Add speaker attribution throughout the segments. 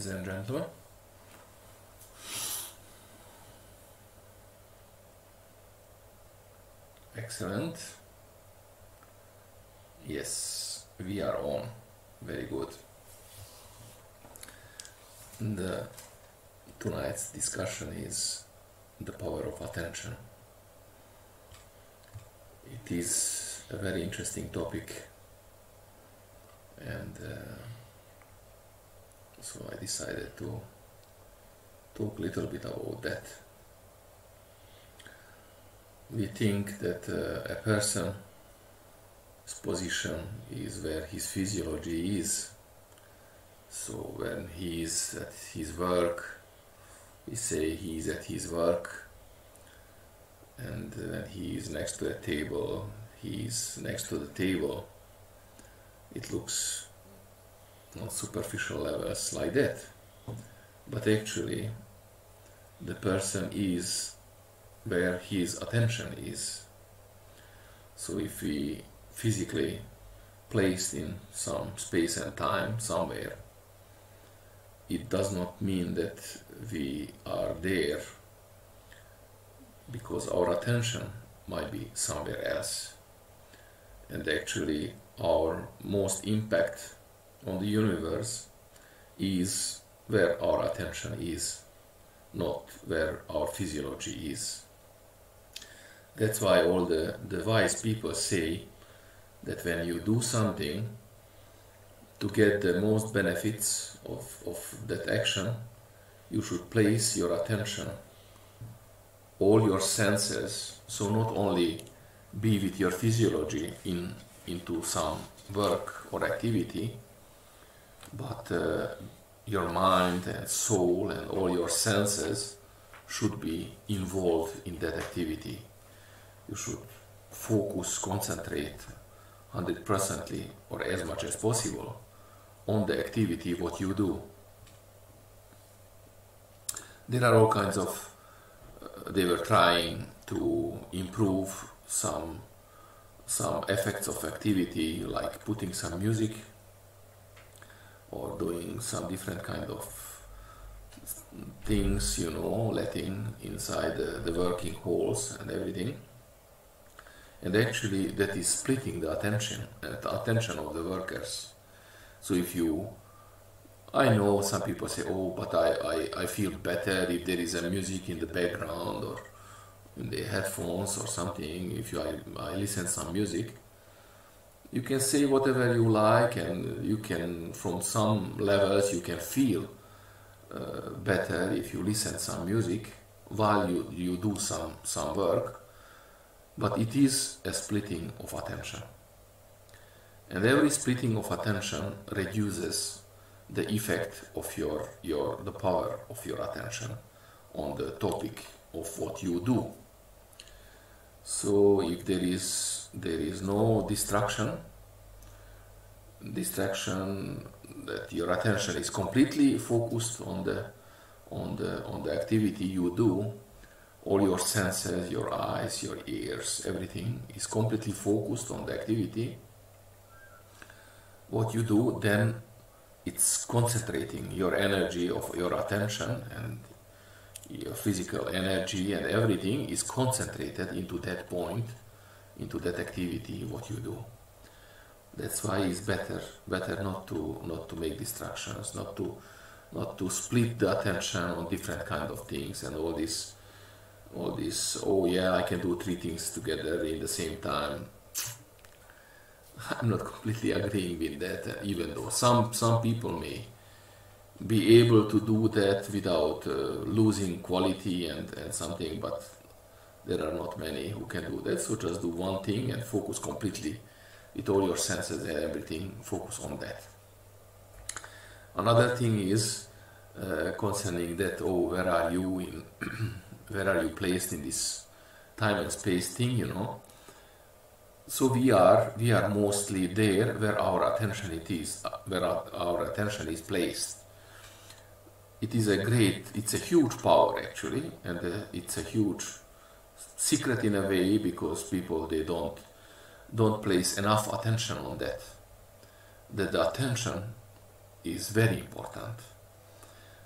Speaker 1: ladies and gentlemen. Excellent. Yes, we are on. Very good. And tonight's discussion is the power of attention. It is a very interesting topic, and so I decided to talk a little bit about that. We think that a person's position is where his physiology is. So when he is at his work, we say he is at his work, and when he is next to a table, he is next to the table. It looks on superficial levels like that, but actually the person is where his attention is. So if we physically placed in some space and time somewhere, it does not mean that we are there, because our attention might be somewhere else. And actually our most impact on the universe is where our attention is, not where our physiology is. That's why all the wise people say that when you do something, to get the most benefits of that action, you should place your attention, all your senses, so not only be with your physiology into some work or activity, but your mind and soul and all your senses should be involved in that activity. You should focus, concentrate 100% or as much as possible on the activity what you do. There are all kinds of they were trying to improve some effects of activity, like putting some music or doing some different kind of things, you know, letting inside the working halls and everything. And actually that is splitting the attention of the workers. So if you, I know some people say, oh, but I feel better if there is a music in the background or in the headphones or something. If I listen some music, you can say whatever you like, and you can, from some levels, you can feel better if you listen some music while you do some work. But it is a splitting of attention, and every splitting of attention reduces the effect of the power of your attention on the topic of what you do. So if there is no distraction that your attention is completely focused on the activity you do, all your senses, your eyes, your ears, everything is completely focused on the activity what you do, then it's concentrating your energy of your attention, and your physical energy and everything is concentrated into that point, into that activity what you do. That's why it's better not to make distractions, not to split the attention on different kind of things, and all this, oh yeah, I can do 3 things together in the same time. I'm not completely agreeing with that, even though some people may be able to do that without losing quality and something, but there are not many who can do that. So just do one thing and focus completely with all your senses and everything, focus on that. Another thing is concerning that, oh, where are you where are you placed in this time and space thing, you know. So we are mostly there where our attention is placed. It's a huge power actually, and it's a huge secret in a way, because people, they don't place enough attention on that the attention is very important.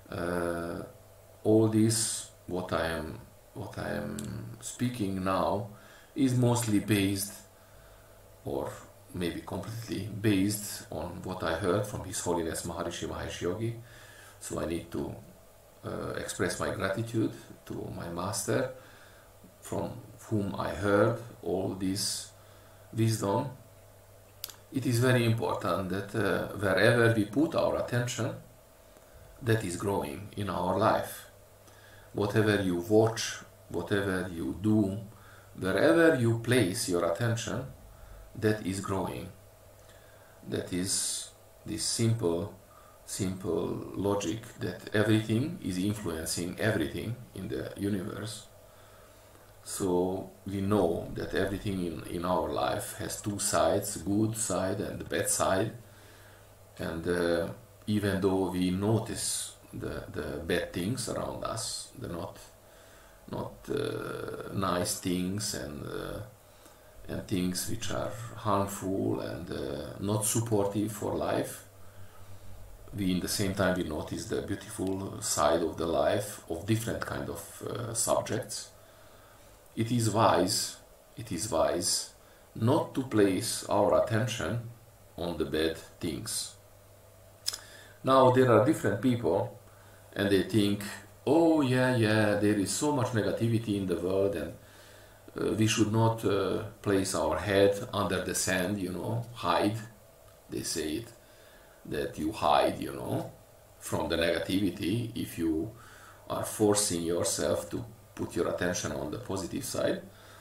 Speaker 1: Uh, all this, what I am speaking now, is mostly based, or maybe completely based, on what I heard from His Holiness Maharishi Mahesh Yogi. So I need to express my gratitude to my master, from whom I heard all this wisdom. It is very important that wherever we put our attention, that is growing in our life. Whatever you watch, whatever you do, wherever you place your attention, that is growing. That is this simple logic that everything is influencing everything in the universe. So we know that everything in our life has two sides, good side and bad side. And even though we notice the bad things around us, the not nice things, and things which are harmful and not supportive for life, we in the same time we notice the beautiful side of the life of different kind of subjects. It is wise not to place our attention on the bad things. Now there are different people, and they think, oh yeah, there is so much negativity in the world, and we should not place our head under the sand, hide. They say it, that you hide, from the negativity if you are forcing yourself to put your attention on the positive side.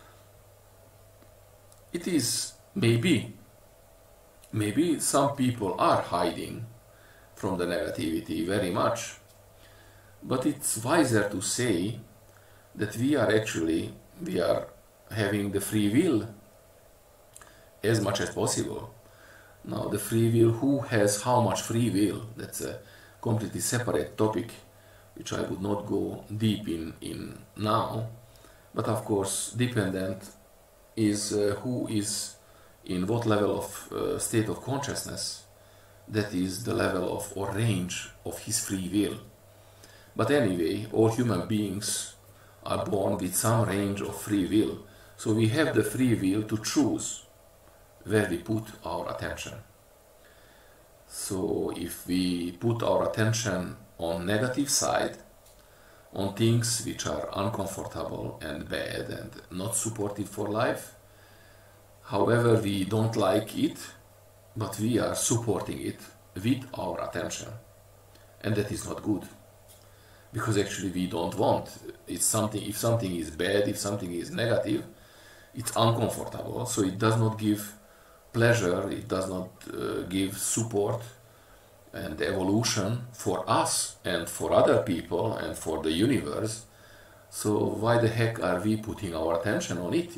Speaker 1: It is maybe some people are hiding from the negativity very much, but it's wiser to say that we are having the free will as much as possible. Now the free will, who has how much free will, that's a completely separate topic which I would not go deep in now, but of course dependent is who is in what level of state of consciousness. That is the level of or range of his free will. But anyway, all human beings are born with some range of free will, so we have the free will to choose where we put our attention. So if we put our attention on negative side, on things which are uncomfortable and bad and not supportive for life, however we don't like it, but we are supporting it with our attention, and that is not good, because actually we don't want it's something. If something is bad, if something is negative, it's uncomfortable, so it does not give pleasure, it does not give support and evolution for us and for other people and for the universe. So why the heck are we putting our attention on it,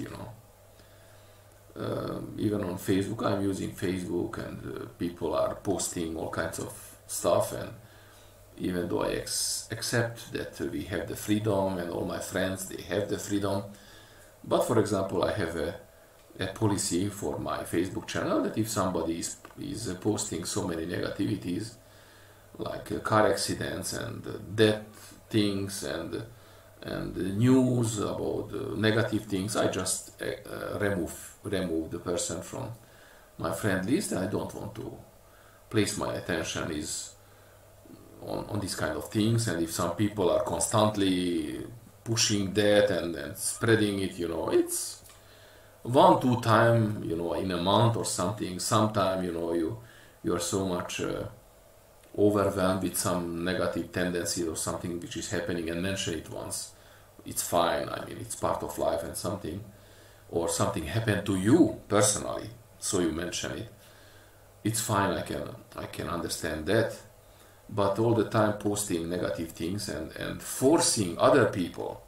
Speaker 1: even on Facebook, I'm using Facebook, and people are posting all kinds of stuff, and even though I accept that we have the freedom, and all my friends, they have the freedom, but for example, I have a policy for my Facebook channel that if somebody is posting so many negativities, like car accidents and death things and news about negative things, I just remove the person from my friend list. I don't want to place my attention on these kind of things. And if some people are constantly pushing that and spreading it, it's 1-2 times, in a month or something. Sometime, you are so much overwhelmed with some negative tendency or something which is happening, and mention it once. It's fine. I mean, it's part of life, and something happened to you personally, so you mention it. It's fine. I can understand that. But all the time posting negative things and forcing other people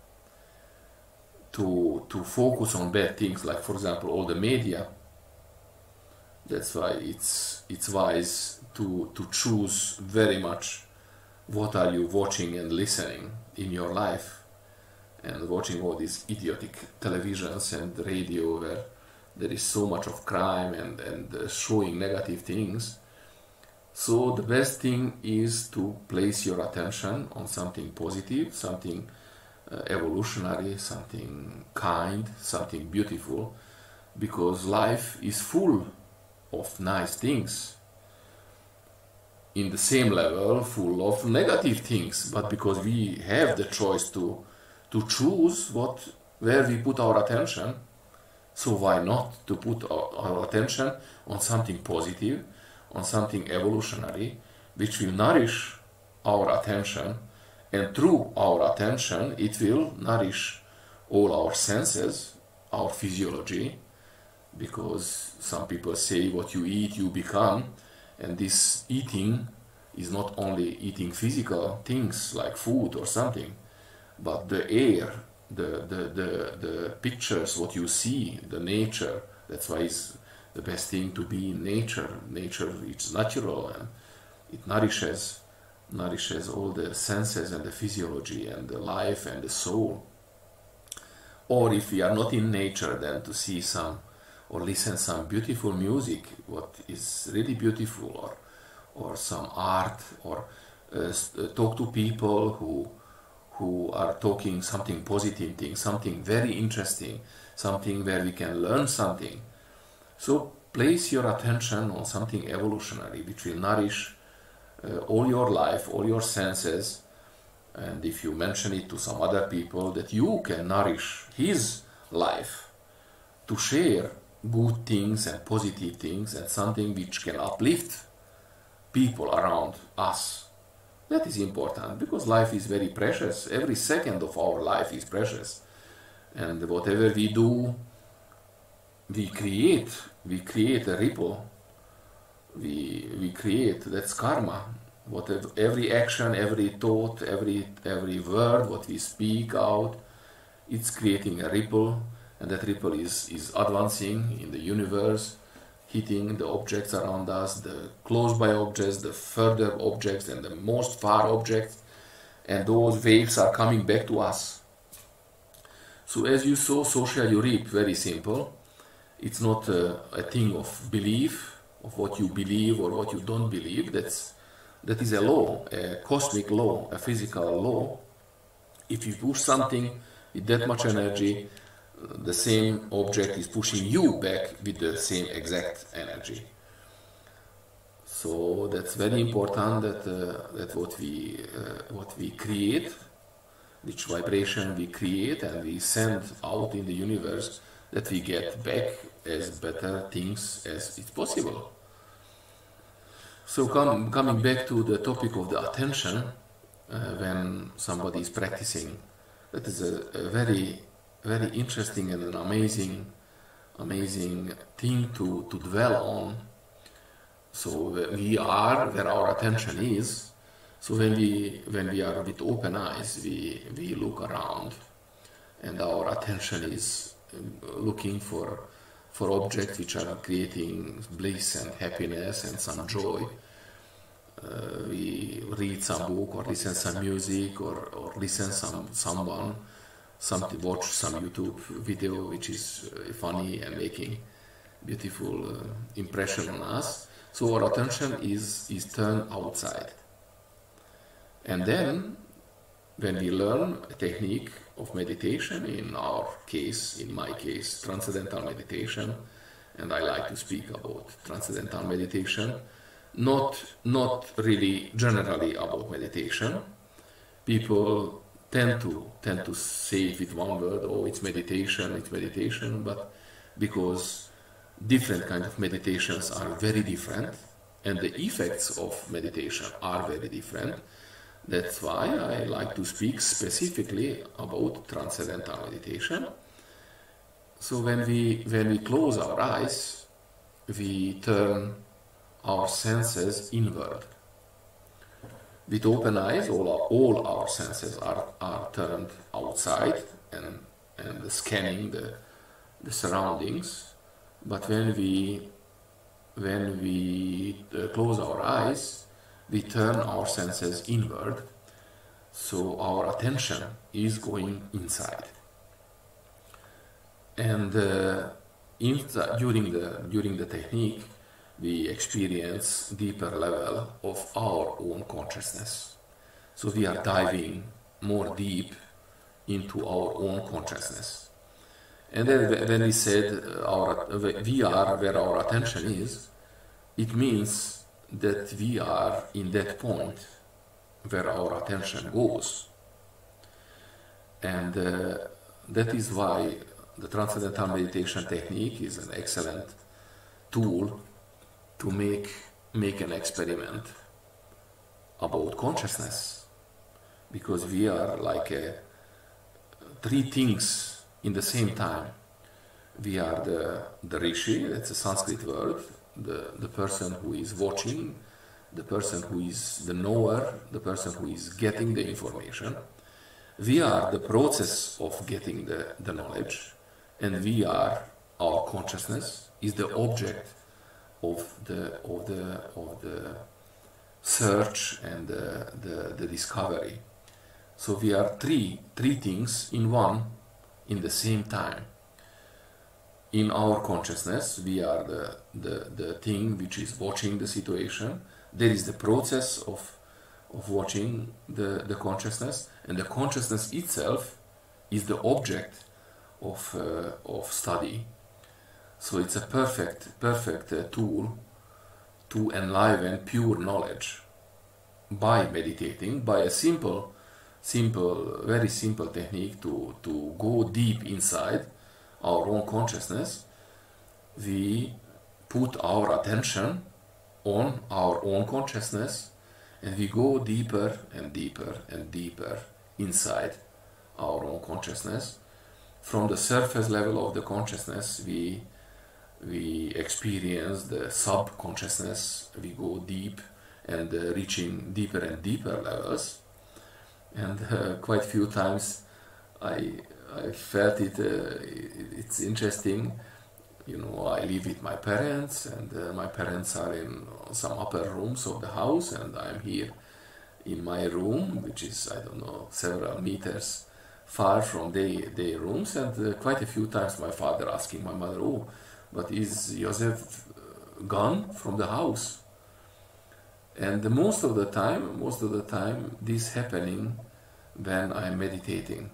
Speaker 1: to focus on bad things, like for example all the media. That's why it's wise to choose very much what are you watching and listening in your life, and watching all these idiotic televisions and radio where there is so much of crime and showing negative things. So the best thing is to place your attention on something positive, something evolutionary, something kind, something beautiful, because life is full of nice things. In the same level, full of negative things, but because we have the choice to choose where we put our attention, so why not to put our attention on something positive, on something evolutionary, which will nourish our attention, and through our attention it will nourish all our senses, our physiology, because some people say what you eat you become, and this eating is not only eating physical things like food or something, but the air, the pictures, what you see, the nature. That's why it's the best thing to be in nature. Nature is natural and it nourishes all the senses and the physiology and the life and the soul. Or if we are not in nature, then to see some or listen some beautiful music, what is really beautiful, or some art, or talk to people who are talking something positive thing, something very interesting, something where we can learn something. So place your attention on something evolutionary which will nourish all your life, all your senses, and if you mention it to some other people, that you can nourish his life, to share good things and positive things and something which can uplift people around us. That is important, because life is very precious. Every second of our life is precious, and whatever we do, we create a ripple, we create, that's karma. Whatever, every action, every thought, every word what we speak out, it's creating a ripple, and that ripple is advancing in the universe, hitting the objects around us, the close by objects, the further objects, and the most far objects, and those waves are coming back to us. So as you sow, so shall you reap. Very simple. It's not a thing of belief, of what you believe or what you don't believe. That is a law, a cosmic law, a physical law. If you push something with that much energy, the same object is pushing you back with the same exact energy. So that's very important, that what we create, which vibration we create and we send out in the universe, that we get back as better things as it's possible. So coming back to the topic of the attention, when somebody is practicing, that is a very, very interesting and an amazing thing to dwell on. So we are where our attention is. So when we are with open eyes, we look around, and our attention is looking for objects which are creating bliss and happiness and some joy. We read some book or listen some music or listen someone, watch some YouTube video which is funny and making beautiful impression on us. So our attention is turned outside. And then when we learn a technique of meditation, in my case, transcendental meditation, and I like to speak about transcendental meditation, not really generally about meditation. People tend to say it with one word, oh, it's meditation, but because different kinds of meditations are very different, and the effects of meditation are very different. That's why I like to speak specifically about transcendental meditation. So when we close our eyes, we turn our senses inward. With open eyes, all our senses are turned outside and scanning the surroundings. But when we close our eyes, we turn our senses inward, so our attention is going inside. And during the technique, we experience deeper level of our own consciousness. So we are diving more deep into our own consciousness. And then when we said we are where our attention is, it means that we are in that point where our attention goes. And that is why the Transcendental Meditation technique is an excellent tool to make an experiment about consciousness. Because we are like three things in the same time. We are the Rishi, that's a Sanskrit word, the person who is watching, the person who is the knower, the person who is getting the information. We are the process of getting the knowledge, and we are, our consciousness is the object of the search and the discovery. So we are three things in one, in the same time. In our consciousness, we are the thing which is watching the situation. There is the process of watching the consciousness, and the consciousness itself is the object of study. So it's a perfect tool to enliven pure knowledge by meditating, by a very simple technique to go deep inside our own consciousness. We put our attention on our own consciousness, and we go deeper and deeper and deeper inside our own consciousness. From the surface level of the consciousness, we experience the subconsciousness. We go deep and reaching deeper and deeper levels. And quite a few times I felt it. It's interesting. You know, I live with my parents, and my parents are in some upper rooms of the house, and I'm here in my room, which is, I don't know, several meters far from their rooms. And quite a few times my father asking my mother, "Oh, but is Joseph gone from the house?" And most of the time, this happening when I'm meditating.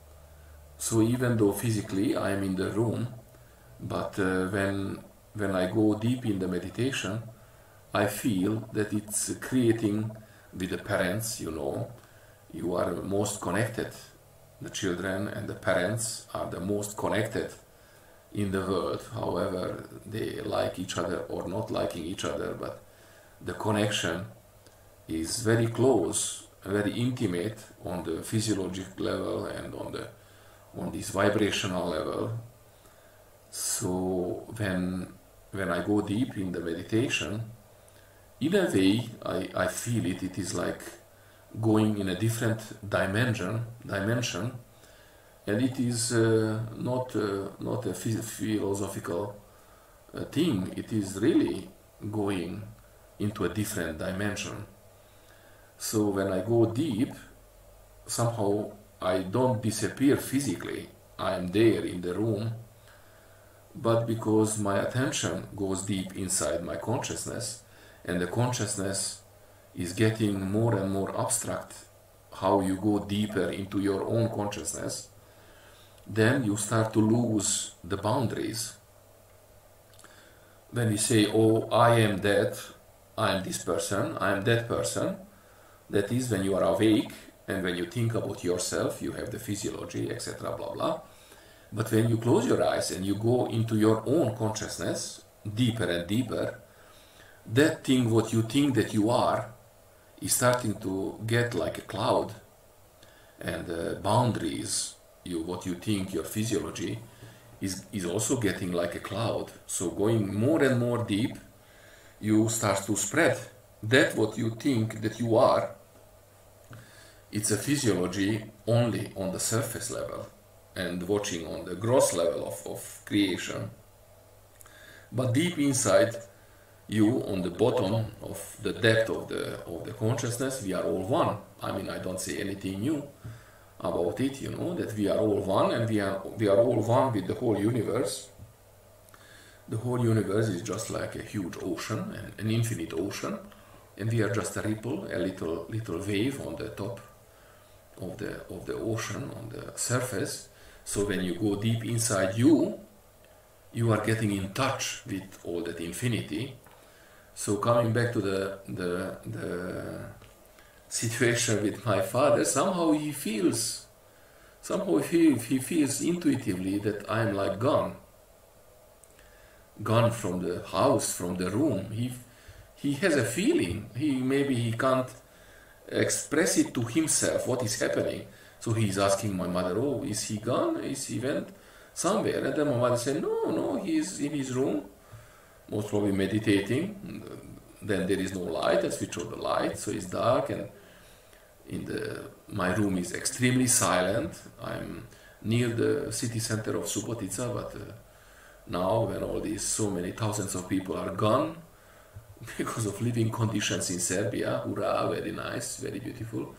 Speaker 1: So even though physically I'm in the room, but when I go deep in the meditation, I feel that it's creating with the parents. You know, you are most connected. The children and the parents are the most connected in the world. However, they like each other or not liking each other, but the connection is very close, very intimate on the physiological level and on this vibrational level. So when I go deep in the meditation, in a way I feel it is like going in a different dimension, and it is not a philosophical thing. It is really going into a different dimension. So when I go deep, somehow I don't disappear physically. I am there in the room, but because my attention goes deep inside my consciousness, and the consciousness is getting more and more abstract, how you go deeper into your own consciousness, then you start to lose the boundaries. When you say, "Oh, I am that, I am this person, I am that person," that is when you are awake, and when you think about yourself, you have the physiology, etc., blah blah. But when you close your eyes and you go into your own consciousness, deeper and deeper, that thing what you think that you are is starting to get like a cloud, and boundaries, what you think, your physiology, is also getting like a cloud. So going more and more deep, you start to spread that what you think that you are. It's a physiology only on the surface level and watching on the gross level of creation. But deep inside you, on the bottom of the depth of the consciousness, we are all one. I mean, I don't say anything new about it, you know, that we are all one, and we are all one with the whole universe. The whole universe is just like a huge ocean, an infinite ocean, and we are just a ripple, a little wave on the top of the ocean, on the surface. So when you go deep inside you, you are getting in touch with all that infinity. So coming back to the situation with my father, somehow he feels intuitively that I'm like gone from the house, from the room. He has a feeling. Maybe he can't express it to himself what is happening. So he's asking my mother, "Oh, is he gone? Is he went somewhere?" And then my mother said, "No, he's in his room, most probably meditating." Then there is no light. I switch on the light, so it's dark, and my room is extremely silent. I'm near the city center of Subotica, but now when all these so many thousands of people are gone because of living conditions in Serbia, hurrah, very nice, very beautiful.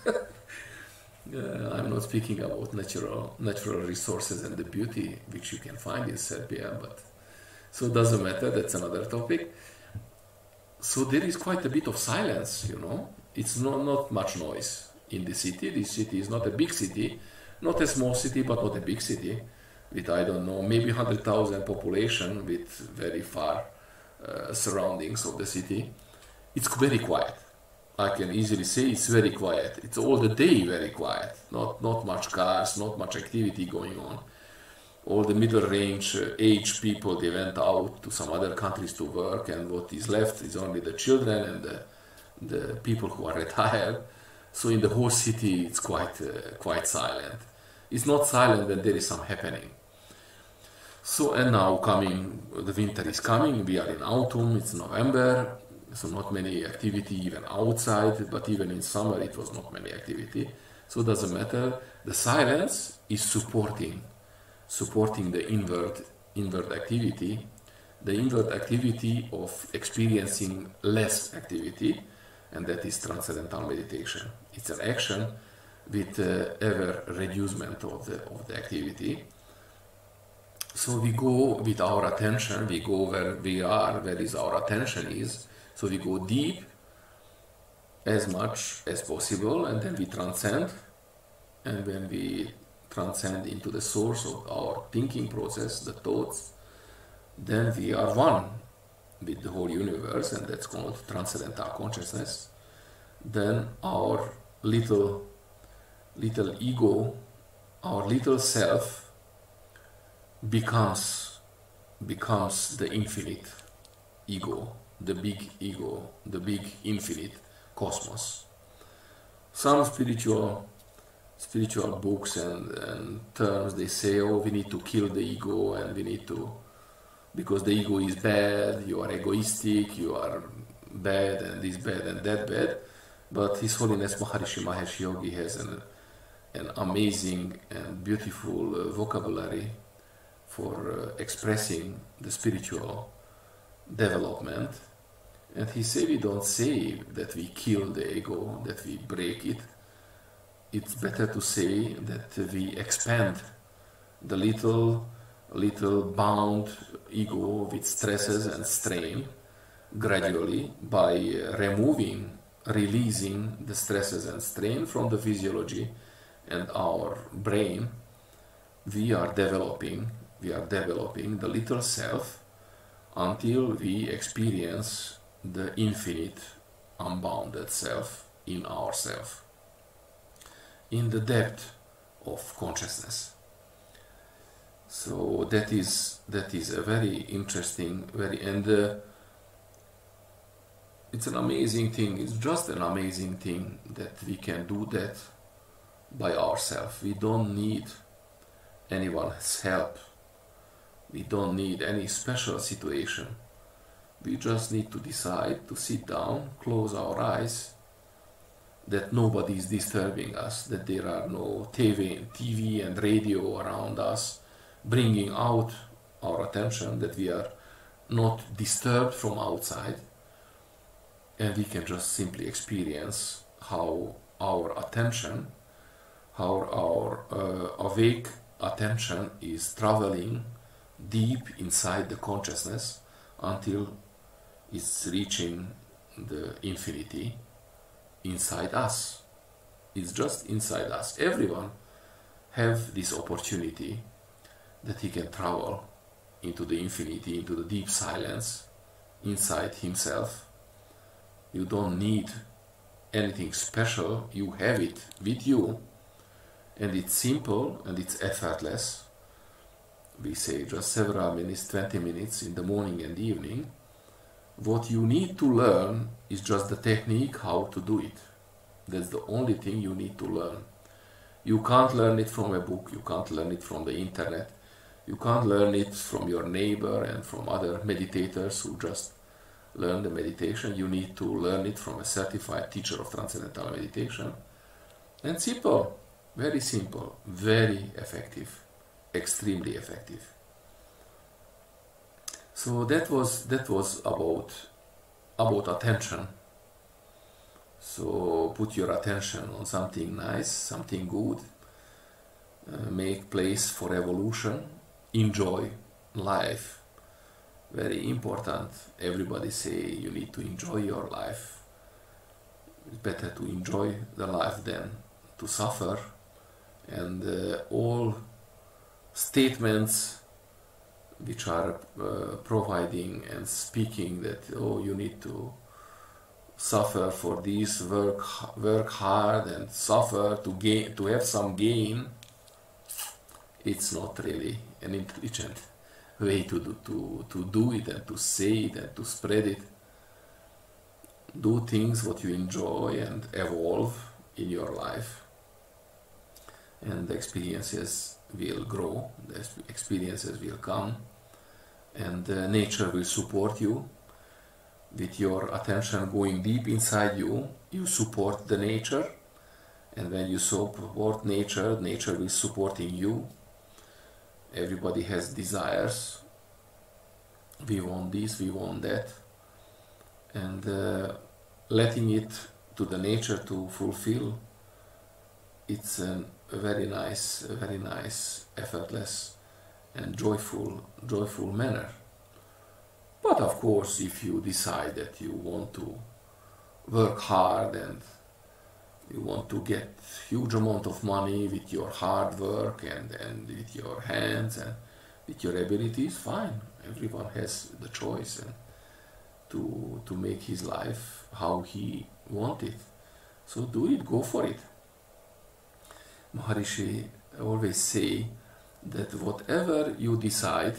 Speaker 1: I'm not speaking about natural resources and the beauty which you can find in Serbia, but so it doesn't matter, that's another topic. So there is quite a bit of silence, you know. It's not much noise in the city. This city is not a big city, not a small city, but not a big city, with, I don't know, maybe 100,000 population with very far surroundings of the city. It's very quiet. I can easily say it's very quiet. It's all the day very quiet. Not much cars, not much activity going on. All the middle range age people, they went out to some other countries to work, and what is left is only the children and the people who are retired. So in the whole city it's quite silent. It's not silent when there is some happening. So, and now the winter is coming, we are in autumn, it's November, so not many activity even outside, but even in summer it was not many activity. So it doesn't matter. The silence is supporting the inward activity, the inward activity of experiencing less activity, and that is transcendental meditation. It's an action with ever reducement of the activity. So we go with our attention, we go where we are, where is our attention is. So we go deep as much as possible, and then we transcend. And when we transcend into the source of our thinking process, the thoughts, then we are one with the whole universe, and that's called transcendental consciousness. Then our little ego, our little self, becomes the infinite ego, the big ego, the big infinite cosmos. Some spiritual books and terms, they say, oh, we need to kill the ego, and we need to, because the ego is bad, you are egoistic, you are bad, and this bad and that bad. But His Holiness Maharishi Mahesh Yogi has an amazing and beautiful vocabulary for expressing the spiritual development. And he said, we don't say that we kill the ego, that we break it. It's better to say that we expand the little bound ego with stresses and strain gradually by releasing the stresses and strain from the physiology and our brain. We are developing the little self until we experience the infinite, unbounded self in ourself, in the depth of consciousness. So that is a very interesting, it's an amazing thing. It's just an amazing thing that we can do that by ourselves. We don't need anyone's help. We don't need any special situation. We just need to decide to sit down, close our eyes, that nobody is disturbing us, that there are no TV and radio around us bringing out our attention, that we are not disturbed from outside, and we can just simply experience how our attention, how our awake attention is traveling deep inside the consciousness until it's reaching the infinity inside us. It's just inside us. Everyone have this opportunity that he can travel into the infinity, into the deep silence inside himself. You don't need anything special, you have it with you, and it's simple and it's effortless. We say just several minutes, 20 minutes in the morning and evening. What you need to learn is just the technique how to do it. That's the only thing you need to learn. You can't learn it from a book, you can't learn it from the internet, you can't learn it from your neighbor and from other meditators who just learn the meditation. You need to learn it from a certified teacher of transcendental meditation. And simple, very simple, very effective, extremely effective. So that was about attention. So put your attention on something nice, something good, make place for evolution, enjoy life. Very important. Everybody say you need to enjoy your life. It's better to enjoy the life than to suffer. And all statements which are providing and speaking that, oh, you need to suffer for this, work hard and suffer to gain, to have some gain, it's not really an intelligent way to do it and to say it and to spread it. Do things what you enjoy and evolve in your life, and the experiences will grow, the experiences will come, and nature will support you. With your attention going deep inside you, you support the nature, and when you support nature, nature will supporting you. Everybody has desires. We want this, we want that, and letting it to the nature to fulfill, it's a very nice, effortless and joyful manner. But of course, if you decide that you want to work hard and you want to get huge amount of money with your hard work and with your hands and with your abilities, fine. Everyone has the choice and to make his life how he wants it. So do it, go for it. Maharishi always say that whatever you decide,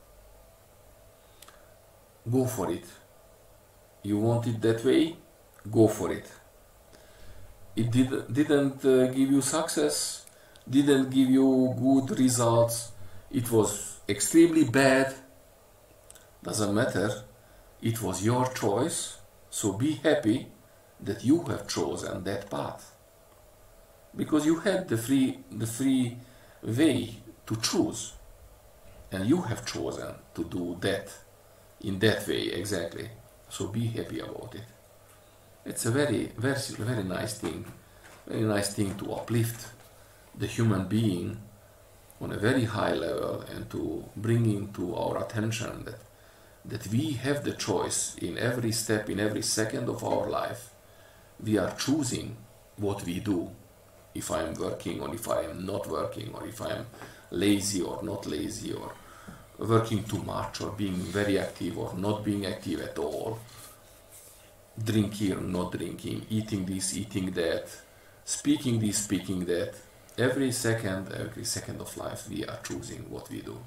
Speaker 1: go for it. You want it that way, go for it. It didn't give you success, didn't give you good results, it was extremely bad, doesn't matter, it was your choice, so be happy that you have chosen that path. Because you had the free way to choose, and you have chosen to do that in that way exactly. So be happy about it. It's a very nice thing, to uplift the human being on a very high level and to bring into our attention that we have the choice in every step, in every second of our life. We are choosing what we do. If I am working or if I am not working, or if I am lazy or not lazy, or working too much or being very active or not being active at all, drinking or not drinking, eating this, eating that, speaking this, speaking that. Every second of life we are choosing what we do.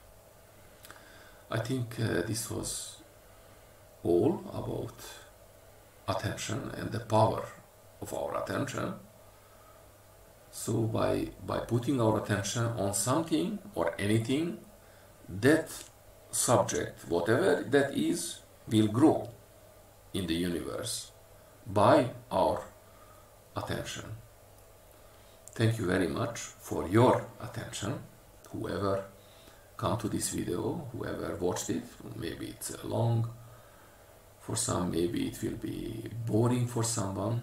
Speaker 1: I think this was all about attention and the power of our attention. So by putting our attention on something or anything, that subject, whatever that is, will grow in the universe by our attention. Thank you very much for your attention, whoever come to this video, whoever watched it. Maybe it's long for some, maybe it will be boring for someone.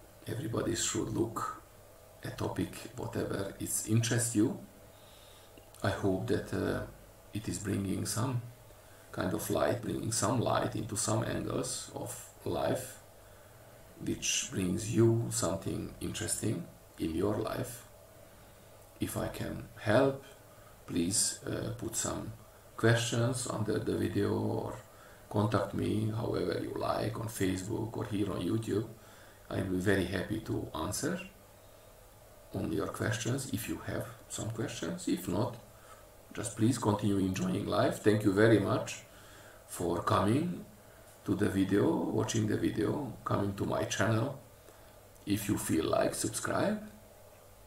Speaker 1: Everybody should look a topic, whatever it interests you, I hope that it is bringing some kind of light, bringing some light into some angles of life, which brings you something interesting in your life. If I can help, please put some questions under the video or contact me however you like, on Facebook or here on YouTube. I will be very happy to answer on your questions if you have some questions. If not, just please continue enjoying life. Thank you very much for coming to the video, watching the video, coming to my channel. If you feel like, subscribe.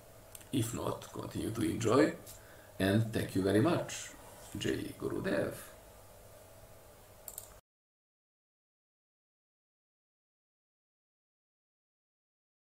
Speaker 1: If not, continue to enjoy. And thank you very much. Jai Gurudev.